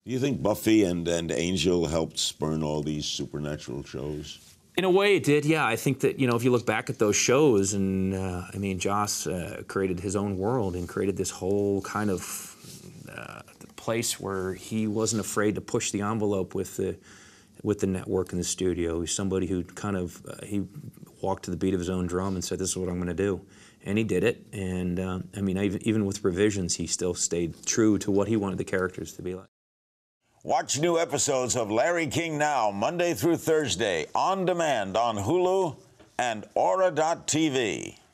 Do you think Buffy and Angel helped spurn all these supernatural shows? In a way, it did, yeah. I think that, if you look back at those shows, and Joss created his own world and created this whole kind of place where he wasn't afraid to push the envelope with the network and the studio. He's somebody who kind of he walked to the beat of his own drum and said, "This is what I'm going to do," and he did it. And even with revisions, he still stayed true to what he wanted the characters to be like. Watch new episodes of Larry King Now, Monday through Thursday, on demand on Hulu and Aura.tv.